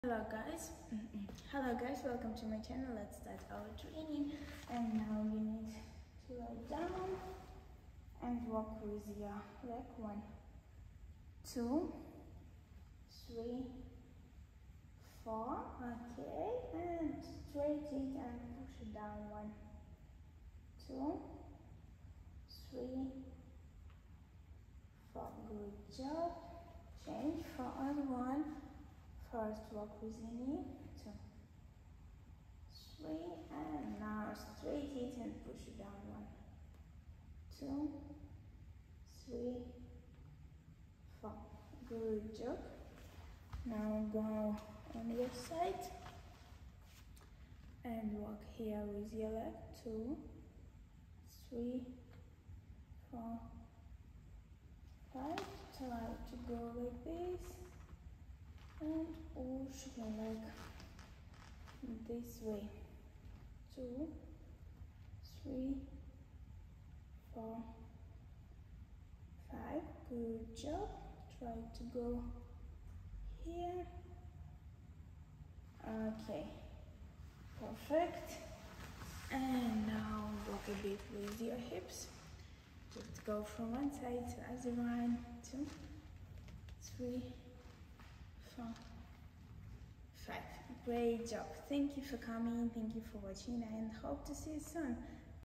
Hello guys, welcome to my channel. Let's start our training. And now you need to lie down and walk with your leg. 1, 2, 3, 4. Okay, and straight it and push it down. 1, 2, 3, 4. Good job. Change for other one. First walk with your knee. 2, 3, and now straight it and push it down. 1, 2, 3, 4. Good job. Now go on your side and walk here with your leg. 2, 3, 4, 5. Try to go like this and push your leg this way. 2, 3, 4, 5. Good job. Try to go here. Okay, perfect. And now walk a bit with your hips. Just go from one side to the other one. 2, 3, 4, 5. Great job. Thank you for coming. Thank you for watching, and hope to see you soon.